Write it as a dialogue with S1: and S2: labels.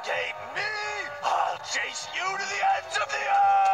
S1: escape me, I'll chase you to the ends of the earth!